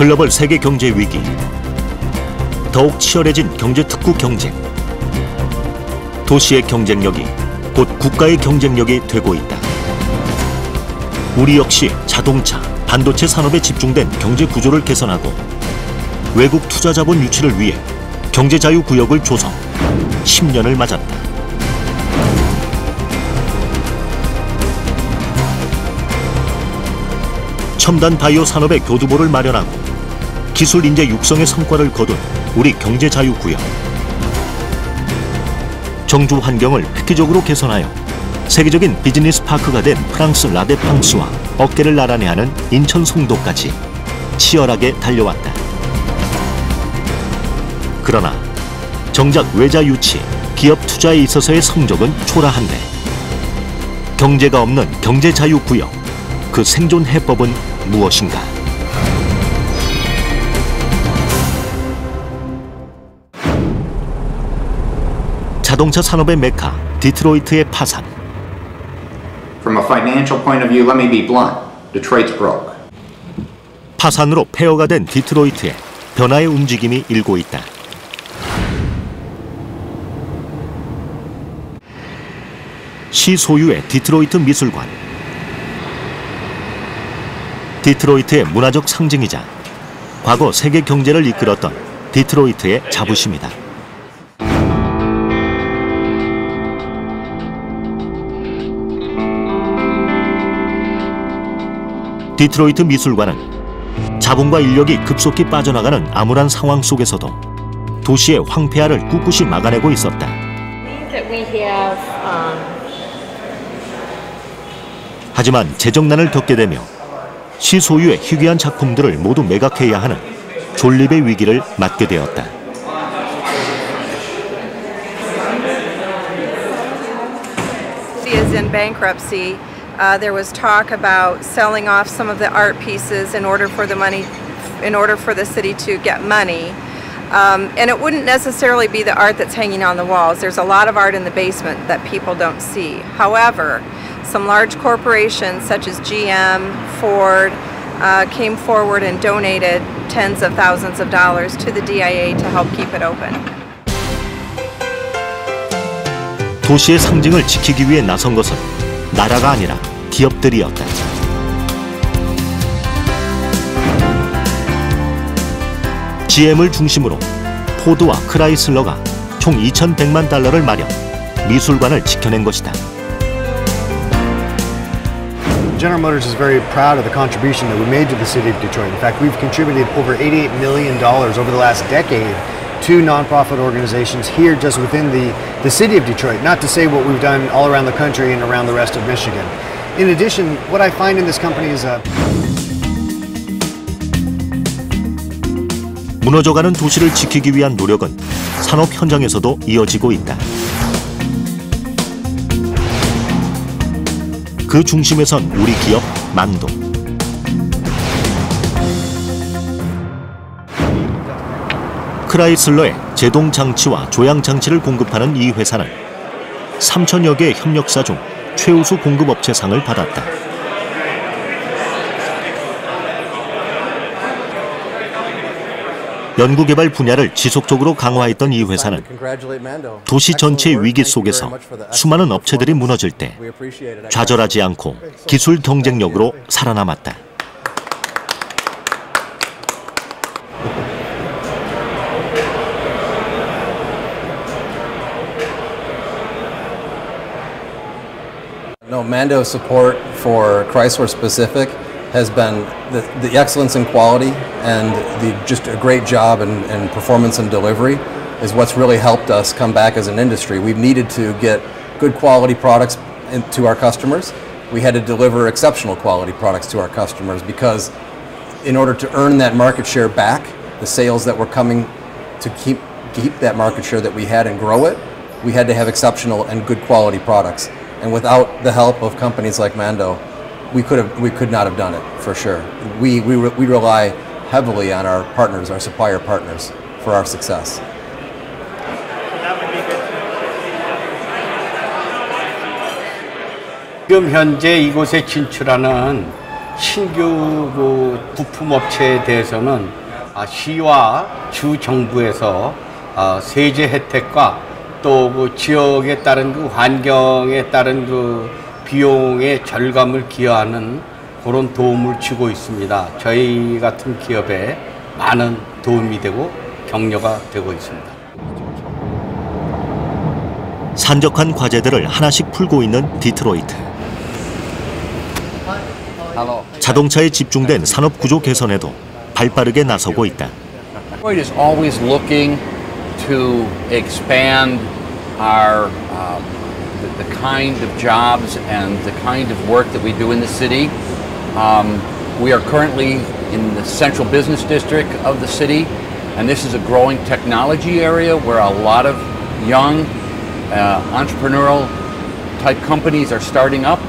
글로벌 세계 경제 위기, 더욱 치열해진 경제 특구 경쟁, 도시의 경쟁력이 곧 국가의 경쟁력이 되고 있다. 우리 역시 자동차, 반도체 산업에 집중된 경제 구조를 개선하고 외국 투자 자본 유치를 위해 경제자유구역을 조성, 10년을 맞았다. 첨단 바이오 산업의 교두보를 마련하고 기술 인재 육성의 성과를 거둔 우리 경제자유구역. 정주 환경을 획기적으로 개선하여 세계적인 비즈니스 파크가 된 프랑스 라데팡스와 어깨를 나란히 하는 인천 송도까지 치열하게 달려왔다. 그러나 정작 외자 유치, 기업 투자에 있어서의 성적은 초라한데 경제가 없는 경제자유구역, 그 생존 해법은 무엇인가? 자동차 산업의 메카, 디트로이트의 파산. From a financial point of view, let me be blunt. Detroit's broke. 파산으로 폐허가 된 디트로이트에 변화의 움직임이 일고 있다. 시 소유의 디트로이트 미술관. 디트로이트의 문화적 상징이자 과거 세계 경제를 이끌었던 디트로이트의 자부심이다. 디트로이트 미술관은 자본과 인력이 급속히 빠져나가는 암울한 상황 속에서도 도시의 황폐화를 꿋꿋이 막아내고 있었다. 하지만 재정난을 겪게 되며 시 소유의 희귀한 작품들을 모두 매각해야 하는 존립의 위기를 맞게 되었다. Is in bankruptcy. There was talk about selling off some of the art pieces in order for the city to get money. And it wouldn't necessarily be the art that's hanging on the walls. There's a lot of art in the basement that people don't see. However, some large corporations such as GM, Ford, came forward and donated tens of thousands of dollars to the DIA to help keep it open. 도시의 상징을 지키기 위해 나선 것은 나라가 아니라 기업들이었다. GM을 중심으로 포드와 크라이슬러가 총 2,100만 달러를 마련, 미술관을 지켜낸 것이다. General Motors is very proud of the contribution that we made to the city of Detroit. In fact, we've contributed over $88 million over the last decade to nonprofit organizations here just within the city of Detroit, not to say what we've done all around the country and around the rest of Michigan. In addition, what I find in this company is 무너져가는 도시를 지키기 위한 노력은 산업 현장에서도 이어지고 있다. 그 중심에선 우리 기업 만도. 크라이슬러의 제동 장치와 조향 장치를 공급하는 이 회사는 3,000여 개의 협력사 중 최우수 공급업체상을 받았다. 연구개발 분야를 지속적으로 강화했던 이 회사는 도시 전체의 위기 속에서 수많은 업체들이 무너질 때 좌절하지 않고 기술 경쟁력으로 살아남았다. Mando's support for Chrysler specific has been the excellence in quality and just a great job in performance and delivery is what's really helped us come back as an industry. We've needed to get good quality products to our customers. We had to deliver exceptional quality products to our customers because in order to earn that market share back, the sales that were coming to keep that market share that we had and grow it, we had to have exceptional and good quality products. And without the help of companies like Mando, we could not have done it for sure. We rely heavily on our partners, our supplier partners, for our success. 지금 현재 이곳에 진출하는 신규 부품업체에 대해서는 시와 주 정부에서 세제 혜택과 또 지역에 따른 환경에 따른 비용의 절감을 기여하는 그런 도움을 주고 있습니다. 저희 같은 기업에 많은 도움이 되고 격려가 되고 있습니다. 산적한 과제들을 하나씩 풀고 있는 디트로이트. 자동차에 집중된 산업 구조 개선에도 발빠르게 나서고 있다. Detroit is always looking to expand our the kind of jobs and the kind of work that we do in the city. We are currently in the central business district of the city, and this is a growing technology area where a lot of young entrepreneurial type companies are starting up.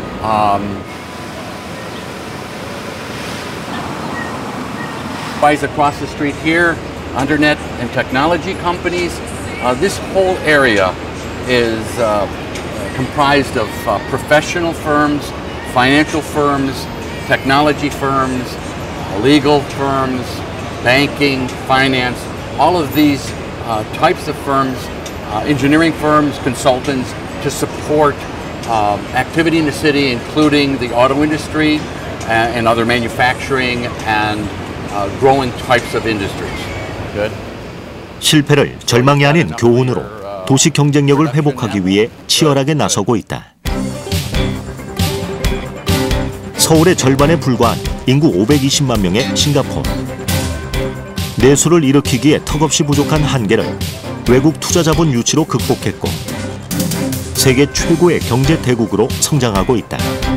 Across the street here, Undernet and technology companies. This whole area is comprised of professional firms, financial firms, technology firms, legal firms, banking, finance, all of these types of firms, engineering firms, consultants, to support activity in the city, including the auto industry and other manufacturing and growing types of industries. Good. 실패를 절망이 아닌 교훈으로 도시 경쟁력을 회복하기 위해 치열하게 나서고 있다. 서울의 절반에 불과한 인구 520만 명의 싱가포르. 내수를 일으키기에 턱없이 부족한 한계를 외국 투자 자본 유치로 극복했고 세계 최고의 경제 대국으로 성장하고 있다.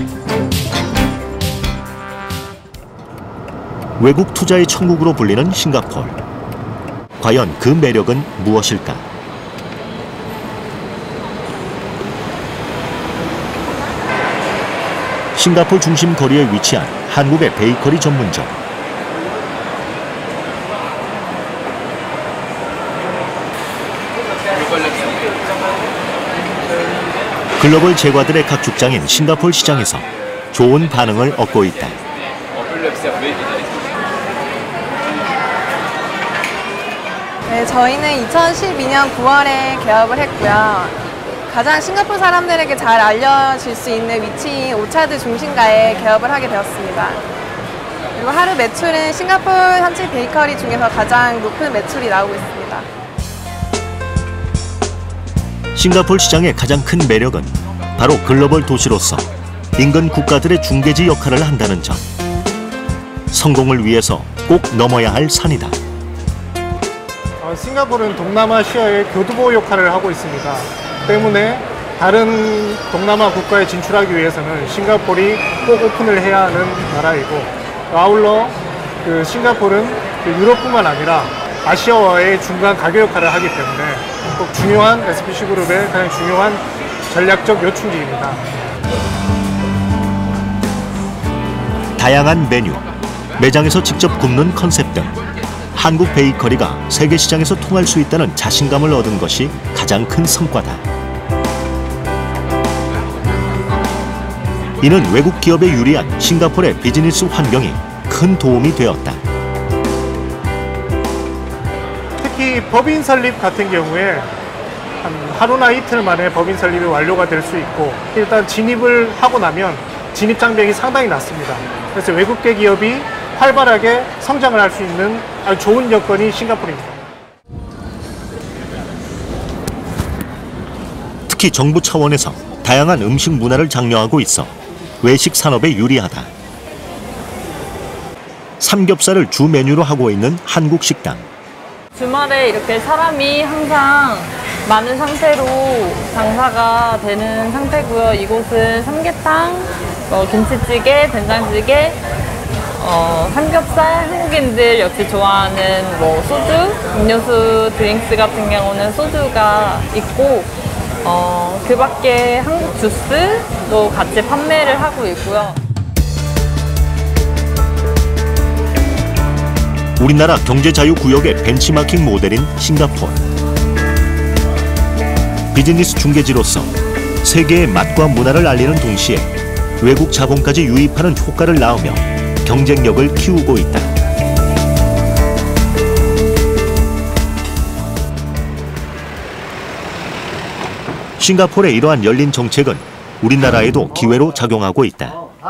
외국 투자의 천국으로 불리는 싱가포르. 과연 그 매력은 무엇일까? 싱가포르 중심 거리에 위치한 한국의 베이커리 전문점. 글로벌 제과들의 각축장인 싱가포르 시장에서 좋은 반응을 얻고 있다. 네, 저희는 2012년 9월에 개업을 했고요. 가장 싱가포르 사람들에게 잘 알려질 수 있는 위치인 오차드 중심가에 개업을 하게 되었습니다. 그리고 하루 매출은 싱가포르 현지 베이커리 중에서 가장 높은 매출이 나오고 있습니다. 싱가포르 시장의 가장 큰 매력은 바로 글로벌 도시로서 인근 국가들의 중개지 역할을 한다는 점. 성공을 위해서 꼭 넘어야 할 산이다. 싱가포르는 동남아시아의 교두보 역할을 하고 있습니다. 때문에 다른 동남아 국가에 진출하기 위해서는 싱가포르이 꼭 오픈을 해야 하는 나라이고, 아울러 싱가포르는 유럽뿐만 아니라 아시아와의 중간 가교 역할을 하기 때문에 꼭 중요한 SPC 그룹의 가장 중요한 전략적 요충지입니다. 다양한 메뉴, 매장에서 직접 굽는 컨셉 등 한국 베이커리가 세계 시장에서 통할 수 있다는 자신감을 얻은 것이 가장 큰 성과다. 이는 외국 기업에 유리한 싱가포르의 비즈니스 환경이 큰 도움이 되었다. 특히 법인 설립 같은 경우에 하루나 이틀 만에 법인 설립이 완료가 될 수 있고, 일단 진입을 하고 나면 진입 장벽이 상당히 낮습니다. 그래서 외국계 기업이 활발하게 성장을 할 수 있는 아주 좋은 여건이 싱가포르입니다. 특히 정부 차원에서 다양한 음식 문화를 장려하고 있어 외식 산업에 유리하다. 삼겹살을 주 메뉴로 하고 있는 한국 식당. 주말에 이렇게 사람이 항상 많은 상태로 장사가 되는 상태고요. 이곳은 삼계탕, 김치찌개, 된장찌개, 삼겹살, 한국인들 역시 좋아하는 소주, 음료수, 드링크스 같은 경우는 소주가 있고, 그 밖에 한국 주스도 같이 판매를 하고 있고요. 우리나라 경제자유구역의 벤치마킹 모델인 싱가포르. 비즈니스 중개지로서 세계의 맛과 문화를 알리는 동시에 외국 자본까지 유입하는 효과를 낳으며 경쟁력을 키우고 있다. 싱가포르의 이러한 열린 정책은 우리나라에도 기회로 작용하고 있다.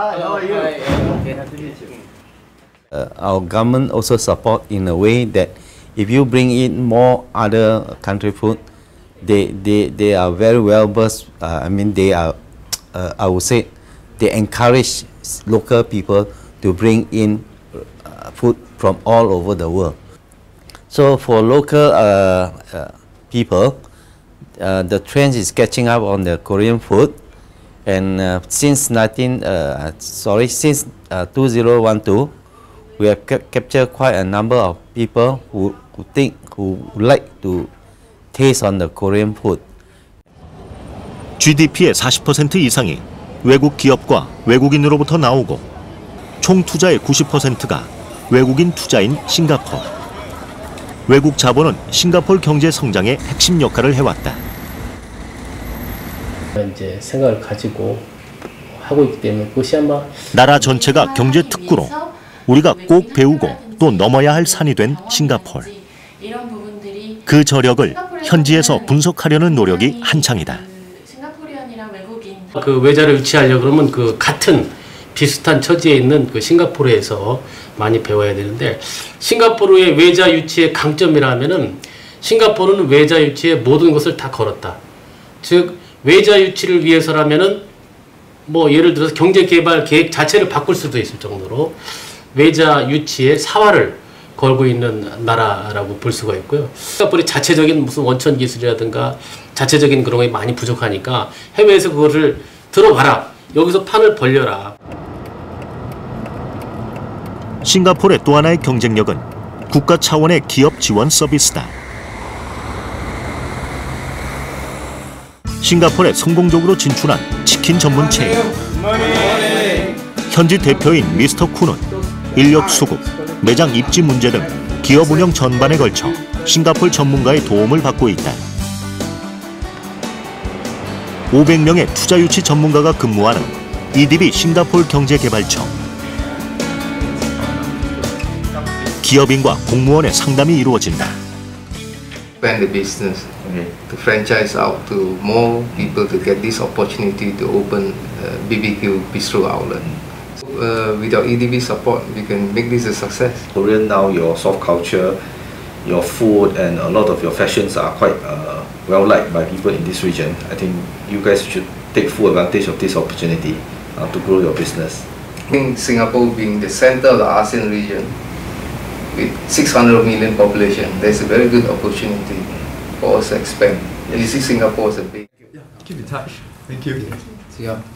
Our government also support in a way that if you bring in more other country food, they are very well versed. I mean, they are, I would say, they encourage local people to bring in food from all over the world. So for local people, the trend is catching up on the Korean food, and since 2012, we have captured quite a number of people who would like to taste on the Korean food. GDP의 40% 이상이 외국 기업과 외국인으로부터 나오고 총 투자의 90%가 외국인 투자인 싱가포르. 외국 자본은 싱가포르 경제 성장의 핵심 역할을 해왔다. 이제 생각을 가지고 하고 있기 때문에 그것이 아마 나라 전체가 경제 특구로 우리가 꼭 배우고 또 넘어야 할 산이 된 싱가포르. 그 저력을 현지에서 분석하려는 노력이 한창이다. 그 외자를 유치하려고 그러면 그 같은 비슷한 처지에 있는 그 싱가포르에서 많이 배워야 되는데, 싱가포르의 외자 유치의 강점이라면은 싱가포르는 외자 유치의 모든 것을 다 걸었다. 즉 외자 유치를 위해서라면은 뭐 예를 들어서 경제 개발 계획 자체를 바꿀 수도 있을 정도로 외자 유치의 사활을 걸고 있는 나라라고 볼 수가 있고요. 싱가포르의 자체적인 무슨 원천 기술이라든가 자체적인 그런 게 많이 부족하니까 해외에서 그거를 들어와라. 여기서 판을 벌려라. 싱가포르의 또 하나의 경쟁력은 국가 차원의 기업 지원 서비스다. 싱가포르에 성공적으로 진출한 치킨 전문 체인. 현지 대표인 미스터 쿠는 인력 수급, 매장 입지 문제 등 기업 운영 전반에 걸쳐 싱가포르 전문가의 도움을 받고 있다. 500명의 투자 유치 전문가가 근무하는 EDB 싱가포르 경제개발청. 기업인과 공무원의 상담이 이루어진다. Expand the business, to franchise out to more people to get this opportunity to open BBQ Bistro outlet. With our EDB support, we can make this a success. Korean now, your soft culture, your food, and a lot of your fashions are quite well liked by people in this region. I think you guys should take full advantage of this opportunity to grow your business. I think Singapore being the center of the ASEAN region, with 600 million population, there's a very good opportunity for us to expand. You see, Singapore is a big. Yeah, keep in touch. Thank you. See ya.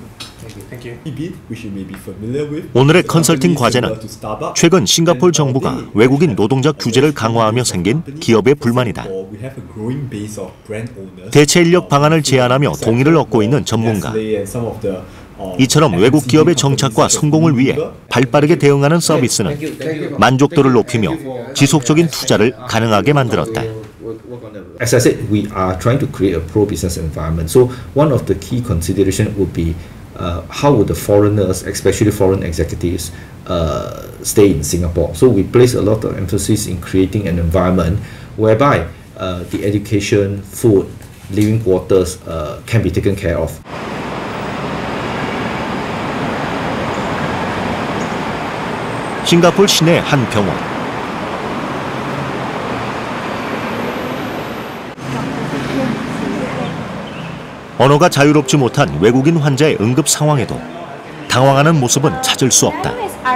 오늘의 컨설팅 과제는 최근 싱가포르 정부가 외국인 노동자 규제를 강화하며 생긴 기업의 불만이다. 대체 인력 방안을 제안하며 동의를 얻고 있는 전문가. 이처럼 외국 기업의 정착과 성공을 위해 발빠르게 대응하는 서비스는 만족도를 높이며 지속적인 투자를 가능하게 만들었다. As I said, we are trying to create a pro-business environment. So one of the key considerations would be how would the foreigners, especially foreign executives, stay in Singapore? So we place a lot of emphasis in creating an environment whereby the education, food, living quarters can be taken care of. 싱가포르 시내 한 병원. 언어가 자유롭지 못한 외국인 환자의 응급 상황에도 당황하는 모습은 찾을 수 없다.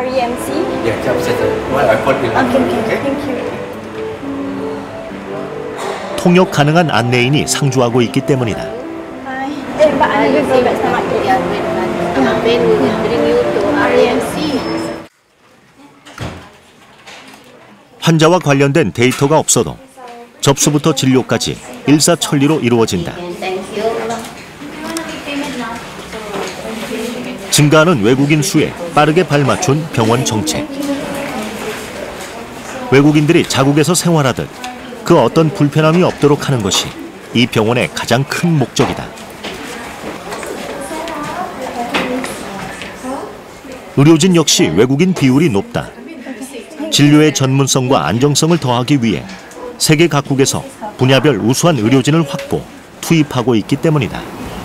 통역 가능한 안내인이 상주하고 있기 때문이다. 환자와 관련된 데이터가 없어도 접수부터 진료까지 일사천리로 이루어진다. 증가하는 외국인 수에 빠르게 발맞춘 병원 정책. 외국인들이 자국에서 생활하듯 그 어떤 불편함이 없도록 하는 것이 이 병원의 가장 큰 목적이다. 의료진 역시 외국인 비율이 높다. 진료의 전문성과 안정성을 더하기 위해 세계 각국에서 분야별 우수한 의료진을 확보, 투입하고 있기 때문이다.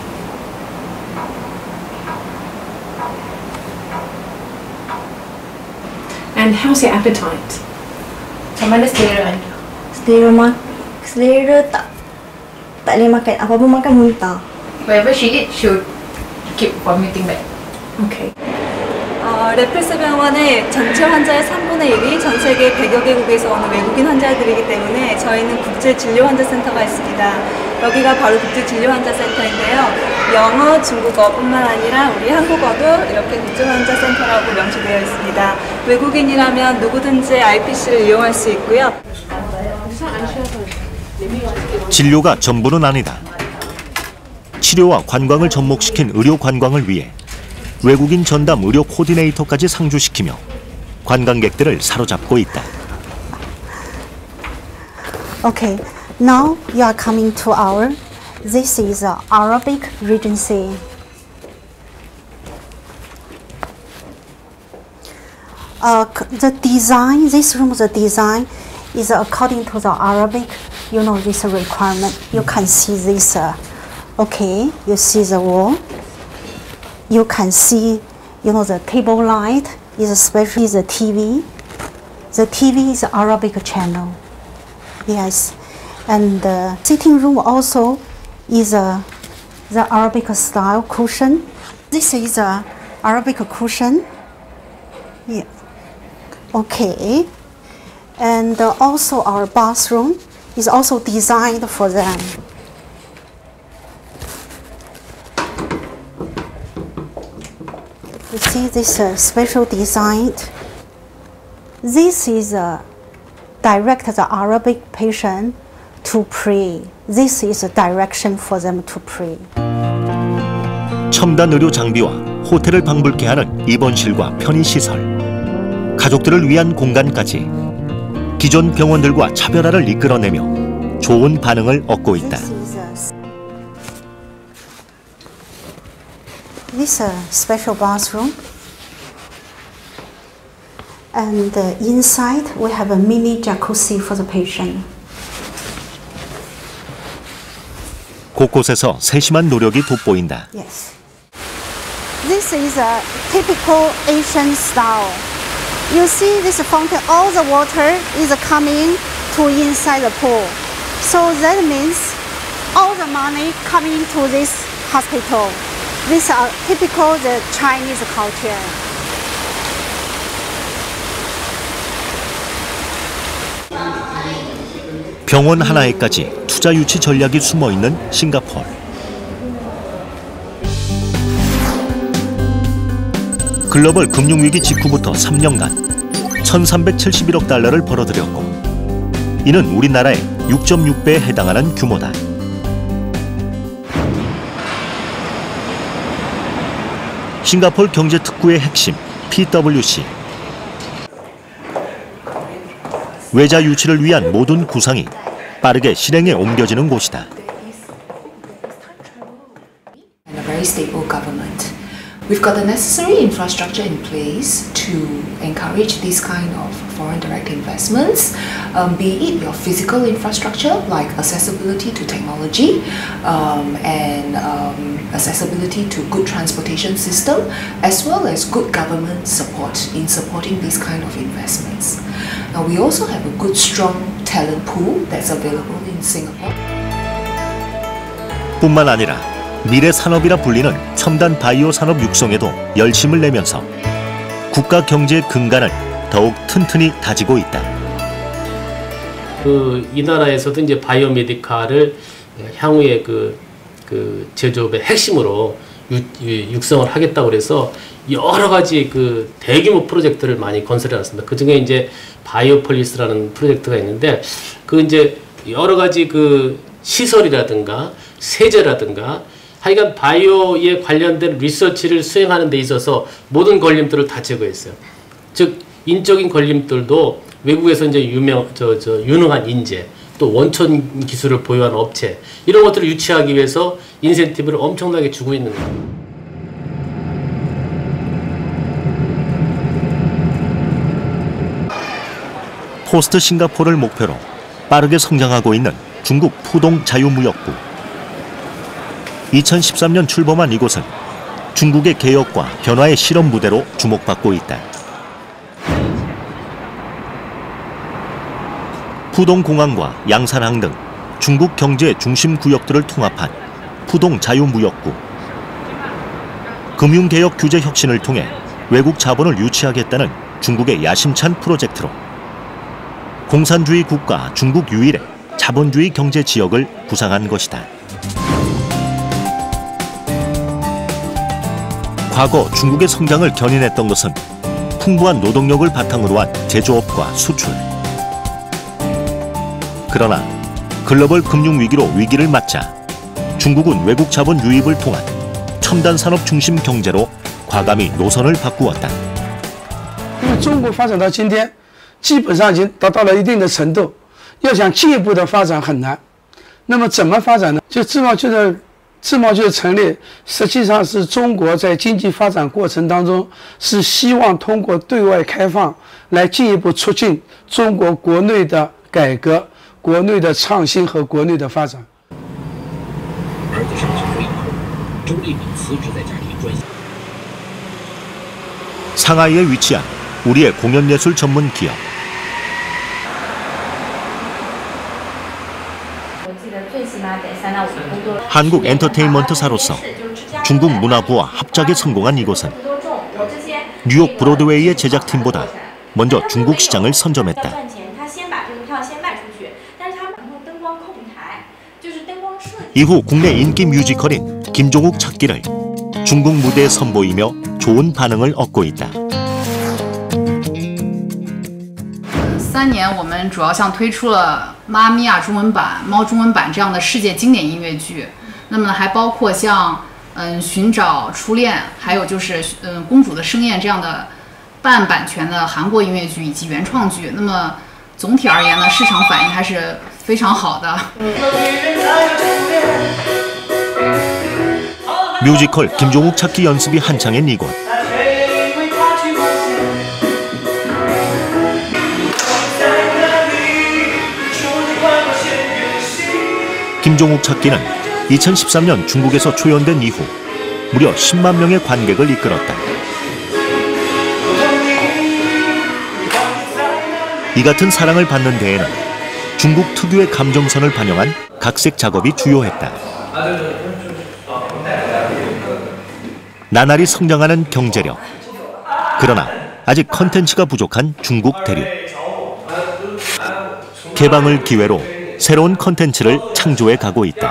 And how's your appetite? Macam mana selera anda? Selera tak boleh makan, apa-apa makan muntah. Wherever she eat, she'll keep vomiting back. Okay. 레플스 병원의 전체 환자의 3분의 1이 전 세계 100여 개국에서 오는 외국인 환자들이기 때문에 저희는 국제진료환자센터가 있습니다. 여기가 바로 국제진료환자센터인데요. 영어, 중국어뿐만 아니라 우리 한국어도 이렇게 국제환자센터라고 명시되어 있습니다. 외국인이라면 누구든지 IPC를 이용할 수 있고요. 진료가 전부는 아니다. 치료와 관광을 접목시킨 의료 관광을 위해 외국인 전담 의료 코디네이터까지 상주시키며 관광객들을 사로잡고 있다. Okay, now you are coming to this is Arabic Regency. The design, this room's design is according to the Arabic, this requirement. You can see this, okay, you see the wall. You can see, the table light is especially the TV. The TV is Arabic channel. Yes, and the sitting room also is the Arabic style cushion. This is a Arabic cushion. Yeah. Okay, and also our bathroom is also designed for them. You see this special design. This is direct the Arabic patient to pray. This is a direction for them to pray. 첨단 의료 장비와 호텔을 방불케 하는 입원실과 편의시설, 가족들을 위한 공간까지 기존 병원들과 차별화를 이끌어내며 좋은 반응을 얻고 있다. This special bathroom, and inside we have a mini jacuzzi for the patient. 곳곳에서 세심한 노력이 돋보인다. Yes. This is a typical Asian style. You see this fountain, all the water is coming to inside the pool. So that means all the money coming to this hospital. These are typical the Chinese culture. 병원 하나에까지 투자 유치 전략이 숨어 있는 싱가포르. 글로벌 금융위기 직후부터 3년간 1,371억 달러를 벌어들였고, 이는 우리나라의 6.6배에 해당하는 규모다. 싱가포르 경제특구의 핵심, PwC. 외자 유치를 위한 모든 구상이 빠르게 실행에 옮겨지는 곳이다. And a very stable government. We've got the necessary infrastructure in place to encourage this kind of foreign direct investments, be it your physical infrastructure like accessibility to technology and accessibility to good transportation system, as well as good government support in supporting these kind of investments. Now we also have a good strong talent pool that's available in Singapore. 뿐만 아니라 미래 산업이라 불리는 첨단 바이오 산업 육성에도 열심을 내면서 국가 경제의 근간을 더욱 튼튼히 다지고 있다. 이 나라에서도 이제 바이오메디칼을 향후에 그 제조업의 핵심으로 육성을 하겠다고 그래서 여러 가지 그 대규모 프로젝트를 많이 건설해 놨습니다. 그 중에 이제 바이오폴리스라는 프로젝트가 있는데, 그 이제 여러 가지 그 시설이라든가 세제라든가 하여간 바이오에 관련된 리서치를 수행하는 데 있어서 모든 걸림돌을 다 제거했어요. 즉 인적인 걸림돌도 외국에서 이제 유능한 인재, 또 원천 기술을 보유한 업체, 이런 것들을 유치하기 위해서 인센티브를 엄청나게 주고 있는 거예요. 포스트 싱가포르를 목표로 빠르게 성장하고 있는 중국 푸동 자유무역국. 2013년 출범한 이곳은 중국의 개혁과 변화의 실험 무대로 주목받고 있다. 푸동공항과 양산항 등 중국 경제 중심 구역들을 통합한 푸동 자유무역국. 금융개혁 규제 혁신을 통해 외국 자본을 유치하겠다는 중국의 야심찬 프로젝트로 공산주의 국가 중국 유일의 자본주의 경제 지역을 구상한 것이다. 과거 중국의 성장을 견인했던 것은 풍부한 노동력을 바탕으로 한 제조업과 수출. 그러나 글로벌 금융위기로 위기를 맞자 중국은 외국 자본 유입을 통한 첨단 산업 중심 경제로 과감히 노선을 바꾸었다. 因为中国发展到今天，基本上已经达到了一定的程度，要想进一步的发展很难。那么怎么发展呢？就自贸区的成立，实际上是中国在经济发展过程当中是希望通过对外开放来进一步促进中国国内的改革、国内的创新和国内的发展。 儿子上学这一刻，周丽敏辞职在家里专心。 상하이에 위치한 우리의 공연예술 전문 기업. 한국 엔터테인먼트사로서 중국 문화부와 합작에 성공한 이곳은 뉴욕 브로드웨이의 제작팀보다 먼저 중국 시장을 선점했다. 이후 국내 인기 뮤지컬인 김종욱 찾기를 중국 무대에 선보이며 좋은 반응을 얻고 있다. 3年，我们主要像推出了《妈咪呀》中文版、《猫》中文版这样的世界经典音乐剧，那么还包括像寻找初恋，还有就是公主的盛宴这样的半版权的韩国音乐剧以及原创剧。那么总体而言呢，市场反应还是非常好的。 뮤지컬 김종욱 찾기 연습이 한창인 이곳. 김종욱 찾기는 2013년 중국에서 초연된 이후 무려 10만 명의 관객을 이끌었다. 이 같은 사랑을 받는 데에는 중국 특유의 감정선을 반영한 각색 작업이 주요했다. 나날이 성장하는 경제력. 그러나 아직 컨텐츠가 부족한 중국 대륙. 개방을 기회로 새로운 컨텐츠를 창조해 가고 있다.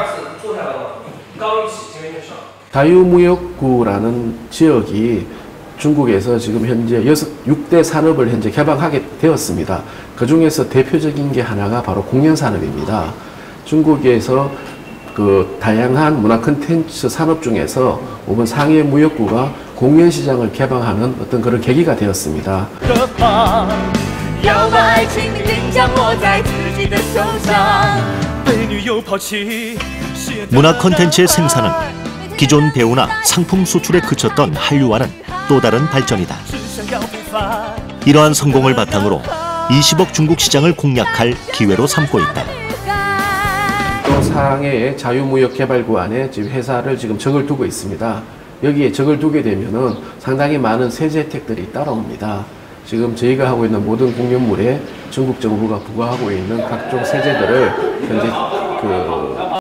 자유무역구라는 지역이 중국에서 지금 현재 6대 산업을 현재 개방하게 되었습니다. 그 중에서 대표적인 게 하나가 바로 공연산업입니다. 중국에서 그 다양한 문화 콘텐츠 산업 중에서 이번 상해 무역구가 공연 시장을 개방하는 어떤 그런 계기가 되었습니다. 문화 콘텐츠의 생산은 기존 배우나 상품 수출에 그쳤던 한류와는 또 다른 발전이다. 이러한 성공을 바탕으로 20억 중국 시장을 공략할 기회로 삼고 있다. 또 상해의 자유무역개발구 안에 지금 회사를 지금 적을 두고 있습니다. 여기에 적을 두게 되면은 상당히 많은 세제 혜택들이 따라옵니다. 지금 저희가 하고 있는 모든 공연물에 중국 정부가 부과하고 있는 각종 세제들을 현재